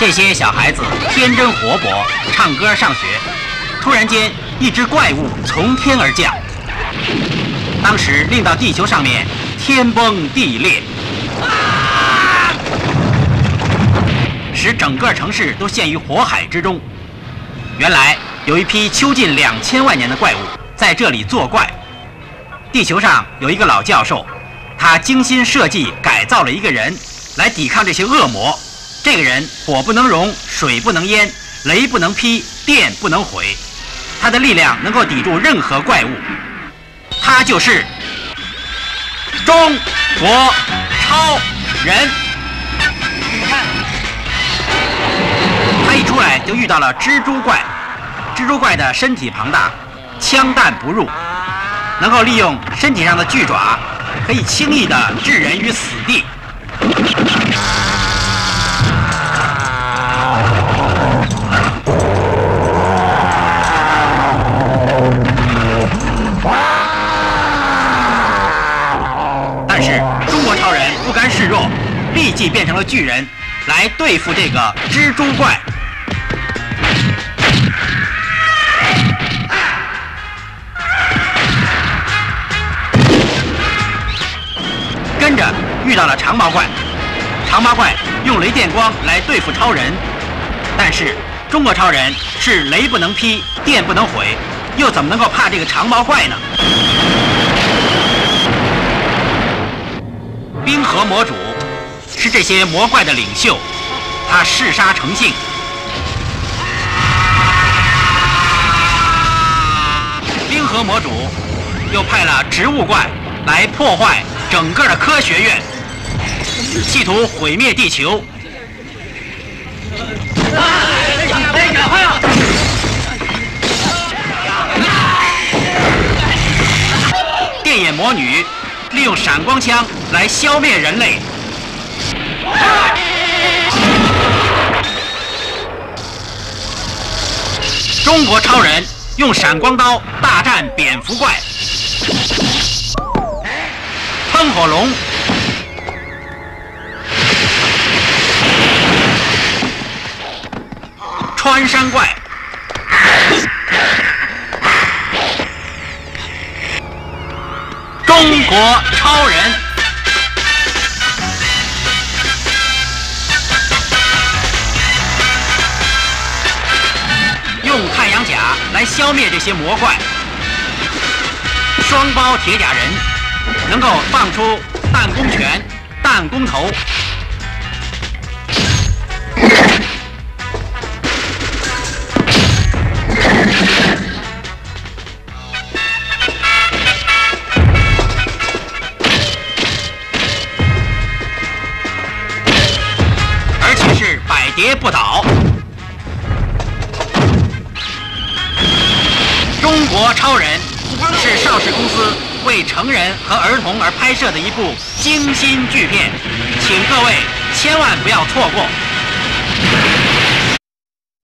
这些小孩子天真活泼，唱歌上学。突然间，一只怪物从天而降，当时令到地球上面天崩地裂，使整个城市都陷于火海之中。原来有一批囚禁2000万年的怪物在这里作怪。地球上有一个老教授，他精心设计改造了一个人来抵抗这些恶魔。这个人火不能融，水不能淹，雷不能劈，电不能毁，他的力量能够抵住任何怪物。他就是中国超人。他一出来就遇到了蜘蛛怪，蜘蛛怪的身体庞大，枪弹不入，能够利用身体上的巨爪，可以轻易地置人于死地。但是中国超人不甘示弱，立即变成了巨人，来对付这个蜘蛛怪。跟着遇到了长毛怪，长毛怪用雷电光来对付超人，但是中国超人是雷不能劈，电不能毁，又怎么能够怕这个长毛怪呢？冰河魔主是这些魔怪的领袖，他嗜杀成性。冰河魔主又派了植物怪来破坏整个的科学院，企图毁灭地球。电眼魔女利用闪光枪来消灭人类。中国超人用闪光刀大战蝙蝠怪。喷火龙穿山怪，中国超人用太阳甲来消灭这些魔怪。双胞铁甲人能够放出弹弓拳、弹弓头。而且是百跌不倒。中国超人是邵氏公司为成人和儿童而拍摄的一部精心巨片，请各位千万不要错过。